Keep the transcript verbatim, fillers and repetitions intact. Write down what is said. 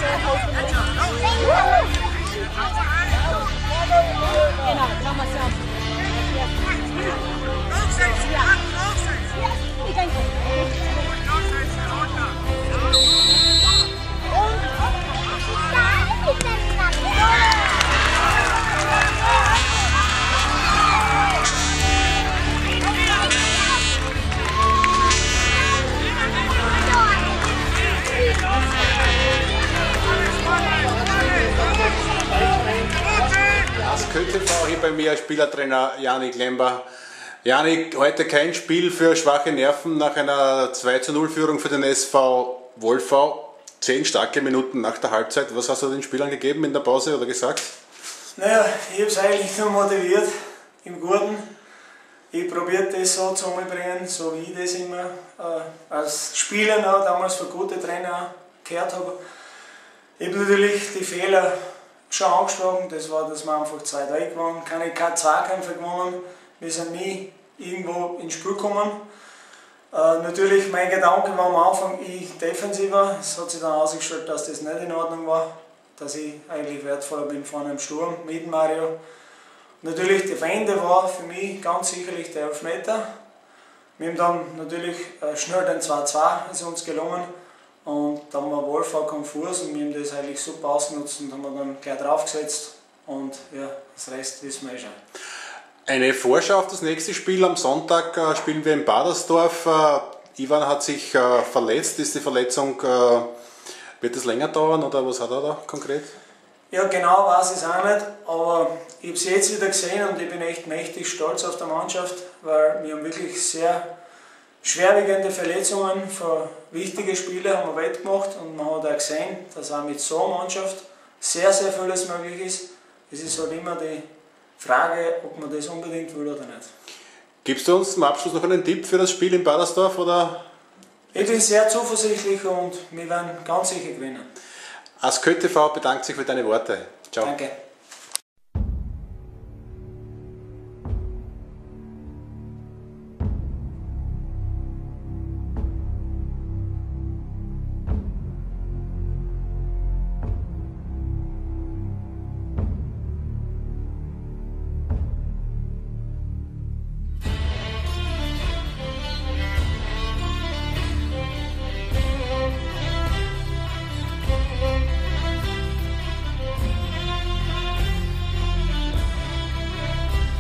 Genau, nochmal so. Ich denke. Das K T V hier bei mir als Spielertrainer Janik Lember. Janik, heute kein Spiel für schwache Nerven nach einer zwei zu null Führung für den S V Wolfau. Zehn starke Minuten nach der Halbzeit. Was hast du den Spielern gegeben in der Pause oder gesagt? Naja, ich habe es eigentlich nur motiviert im Guten. Ich probiere das so zu bringen, so wie ich das immer äh, als Spieler noch, damals für gute Trainer gehört habe. Ich habe natürlich die Fehler schon angeschlagen, das war, dass wir einfach zwei drei gewonnen, keine Zweikämpfe gewonnen, wir sind nie irgendwo ins Spiel gekommen. Äh, natürlich, mein Gedanke war am Anfang, ich defensiver, es hat sich dann ausgestellt, dass das nicht in Ordnung war, dass ich eigentlich wertvoller bin vorne im Sturm mit Mario. Natürlich, der Ende war für mich ganz sicherlich der Elfmeter. Wir haben dann natürlich äh, schnell den zwei zwei, ist uns gelungen. Und dann war Wolfau kein Fuß und wir haben das eigentlich super ausgenutzt und haben dann gleich draufgesetzt und ja, das Rest wissen wir eh schon. Eine Vorschau auf das nächste Spiel. Am Sonntag äh, spielen wir in Badersdorf. Äh, Ivan hat sich äh, verletzt. Ist die Verletzung, äh, wird es länger dauern oder was hat er da konkret? Ja, genau weiß ich es auch nicht, aber ich habe es jetzt wieder gesehen und ich bin echt mächtig stolz auf die Mannschaft, weil wir haben wirklich sehr schwerwiegende Verletzungen für wichtige Spiele haben wir wettgemacht und man hat auch gesehen, dass auch mit so einer Mannschaft sehr, sehr vieles möglich ist. Es ist halt immer die Frage, ob man das unbedingt will oder nicht. Gibst du uns zum Abschluss noch einen Tipp für das Spiel in Badersdorf? Oder? Ich bin sehr zuversichtlich und wir werden ganz sicher gewinnen. Das K T V bedankt sich für deine Worte. Ciao. Danke.